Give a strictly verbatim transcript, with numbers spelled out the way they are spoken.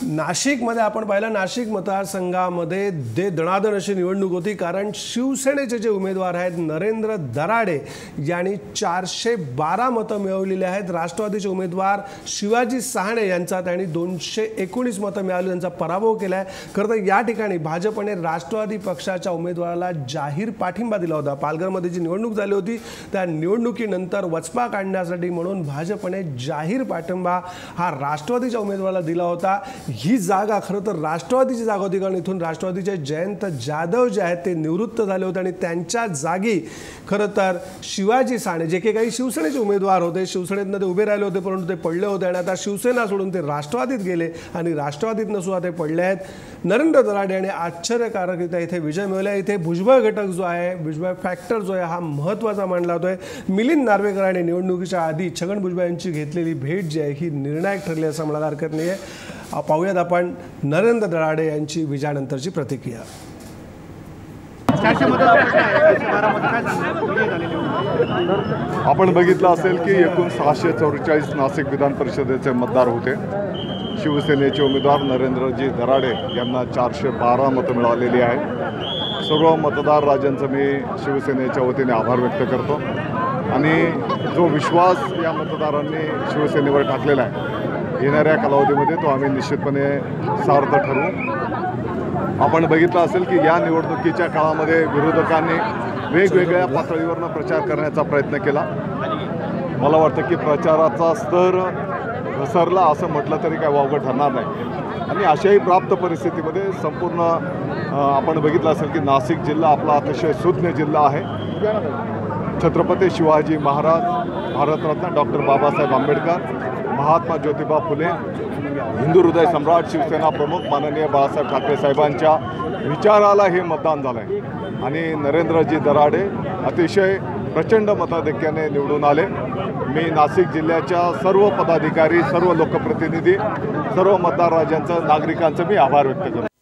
नाशिकमध्ये आपण पाहिलं, नाशिक मतदारसंघामध्ये दे दणादण अशी निवडणूक होती, कारण शिवसेनेचे जे उमेदवार आहेत नरेंद्र दराडे यांनी चारशे बारा मतं मिळवलेली आहेत। राष्ट्रवादीचे उमेदवार शिवाजी सहाणे यांचा त्यांनी दोनशे एकोणीस मतं मिळवली, त्यांचा पराभव केला आहे। खरं तर या ठिकाणी भाजपने राष्ट्रवादी पक्षाच्या उमेदवाराला जाहीर पाठिंबा दिला होता। पालघरमध्ये जी निवडणूक झाली होती त्या निवडणुकीनंतर वचपा काढण्यासाठी म्हणून भाजपने जाहीर पाठिंबा हा राष्ट्रवादीच्या उमेदवाराला दिला होता। ही जागा खरं तर राष्ट्रवादीची जागा होती, कारण इथून राष्ट्रवादीचे जयंत जाधव जे आहेत ते निवृत्त झाले होते आणि त्यांच्या जागी खरं तर शिवाजी साणे जे काही शिवसेनेचे उमेदवार होते, शिवसेनेतनं ते उभे राहिले होते परंतु ते पडले होते आणि आता शिवसेना सोडून ते राष्ट्रवादीत गेले आणि राष्ट्रवादीतनं सुद्धा ते पडले आहेत। नरेंद्र दराडे यांनी आश्चर्यकारकरित्या इथे विजय मिळवला। इथे भुजबळ घटक जो आहे, भुजबळ फॅक्टर जो आहे हा महत्त्वाचा मानला जातोय। मिलिंद नार्वेकर यांनी निवडणुकीच्या आधी छगन भुजबळ यांची घेतलेली भेट जी आहे ही निर्णायक ठरली असं म्हणायला हरकत नाही आहे। पाहूयात आपण नरेंद्र दराडे यांची विजयानंतरची प्रतिक्रिया। आपण बघितलं असेल की एकूण सहाशे चौवेचाळीस नाशिक विधान परिषदेचे मतदार होते। शिवसेनेचे उमेदवार नरेंद्रजी दराडे यांना चारशे बारा मतं मिळालेली आहेत। सर्व मतदार राजांचं मी शिवसेनेच्या वतीने आभार व्यक्त करतो आणि जो विश्वास या मतदारांनी शिवसेनेवर टाकलेला आहे येणाऱ्या कालावधीमध्ये तो आम्ही निश्चितपणे सार्थ ठरवू। आपण बघितलं असेल की या निवडणुकीच्या काळामध्ये विरोधकांनी वेगवेगळ्या पातळीवरनं प्रचार करण्याचा प्रयत्न केला। मला वाटतं की प्रचाराचा स्तर घसरला असं म्हटलं तरी काय वावगं ठरणार नाही आणि अशाही प्राप्त परिस्थितीमध्ये संपूर्ण आपण बघितलं असेल की नाशिक जिल्हा आपला अतिशय सुज्ञ जिल्हा आहे। छत्रपती शिवाजी महाराज, भारतरत्न डॉक्टर बाबासाहेब आंबेडकर, महात्मा ज्योतिबा फुले, हिंदू हृदय सम्राट शिवसेना प्रमुख माननीय बाळासाहेब ठाकरे साहेबांच्या विचाराला हे मतदान झालं आहे आणि नरेंद्रजी दराडे अतिशय प्रचंड मताधिक्याने निवडून आले। मी नाशिक जिल्ह्याच्या सर्व पदाधिकारी, सर्व लोकप्रतिनिधी, सर्व मतदार राजांचं, नागरिकांचं मी आभार व्यक्त करतो।